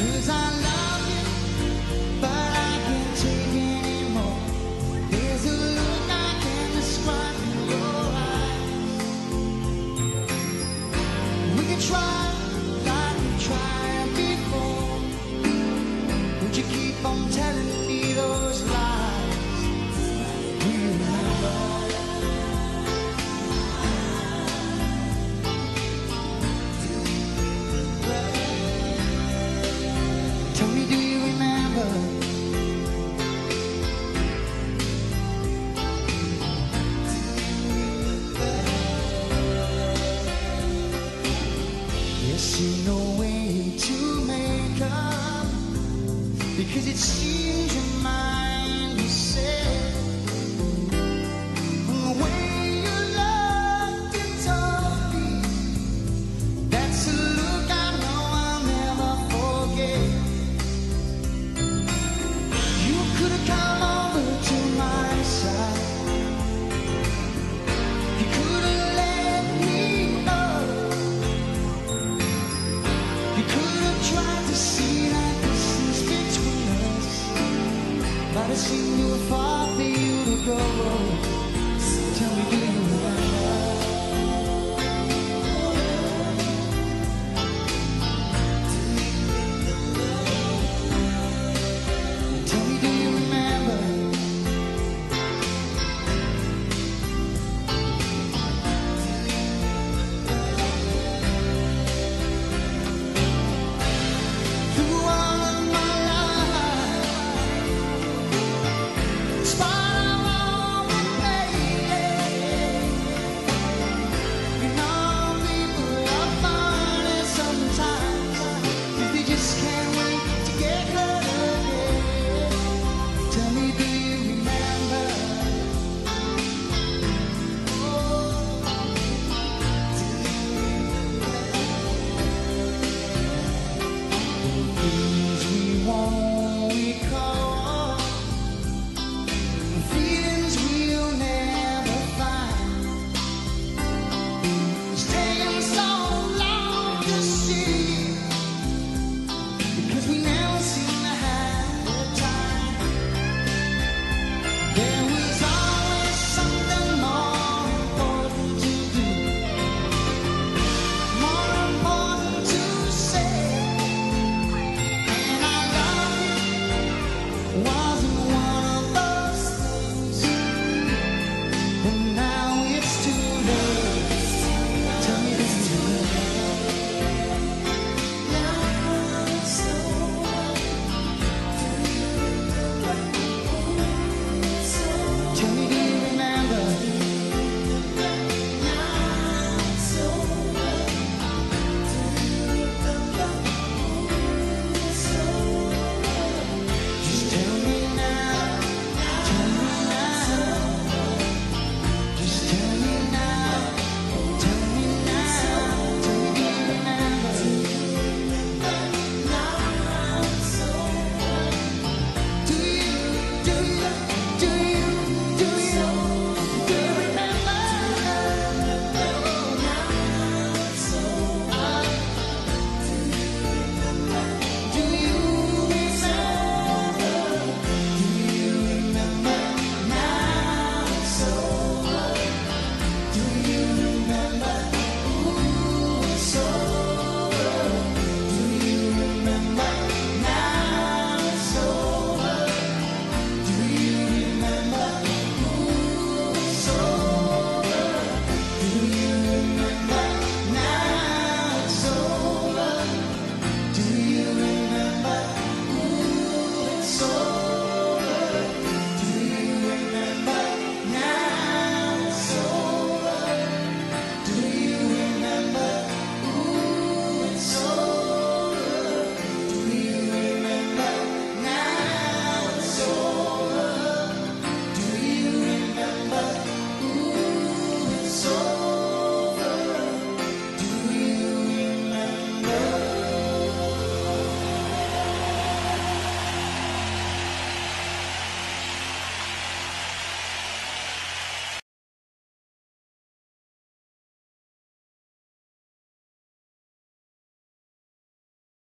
'cause I love you, but I can't take anymore. There's a look I can't describe in your eyes. We can try like we tried before. Would you keep on telling me those lies? Do you remember? Tell me, do you remember? Yes, you know a way to make up, because it seems your mind is set on the way you look into me. That's a look I know I'll never forget. You could have come over to my side. You could have let me know. You could have tried to see that distance between us, but it seemed too far for you to go. Tell me, do you